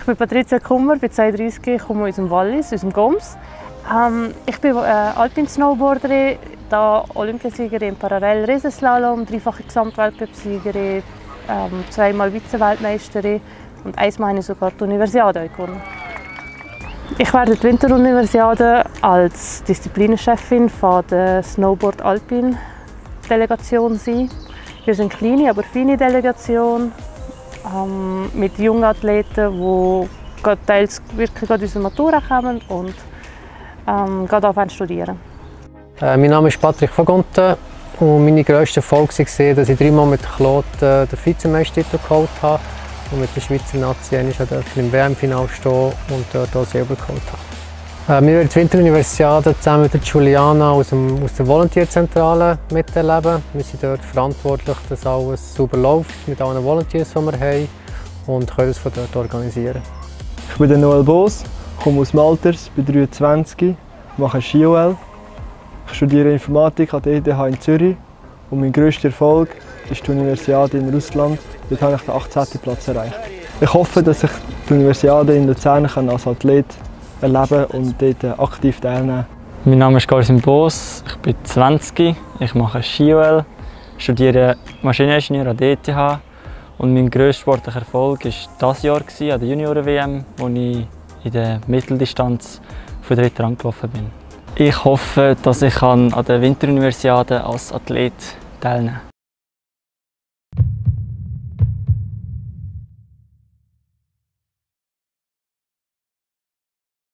bin Patricia Kummer, bin 32, komme aus dem Wallis, aus dem Goms. Ich bin Alpin-Snowboarderin, da Olympiasiegerin, parallel Riesenslalom, dreifache Gesamtweltcup-Siegerin, zweimal Vize-Weltmeisterin und einmal habe ich sogar die Universiade gewonnen. Ich werde die Winteruniversiade als Disziplinenchefin von der Snowboard-Alpin-Delegation sein. Wir sind eine kleine, aber feine Delegation mit jungen Athleten, die teils wirklich gerade aus der Matura kommen und gerade anfangen zu studieren. Mein Name ist Patrick von Gonten und meine grösste Erfolg war, dass ich 3-mal mit Claude den Vizemeistertitel geholt habe und mit der Schweizer Nazi im WM-Finale stehen und dort auch Silber geholt habe. Wir werden die Winteruniversiade zusammen mit der Juliana aus der Volunteerzentrale miterleben. Wir sind dort verantwortlich, dass alles sauber läuft mit allen Volunteers, die wir haben, und können das von dort organisieren. Ich bin Noel Boos, komme aus Malters, bin 23, mache Ski-OL. Ich studiere Informatik an der ETH in Zürich und mein grösster Erfolg ist die Universiade in Russland. Dort habe ich den 18. Platz erreicht. Ich hoffe, dass ich die Universiade in Luzern als Athlet erleben und dort aktiv teilnehmen kann. Mein Name ist Garsim Boos, ich bin 20, ich mache Ski-OL, studiere Maschineningenieur an der ETH und mein grösster sportlicher Erfolg war dieses Jahr an der Junioren-WM, wo ich in der Mitteldistanz auf den 3. Rang gelaufen bin. Ich hoffe, dass ich an der Winteruniversiade als Athlet teilnehmen kann.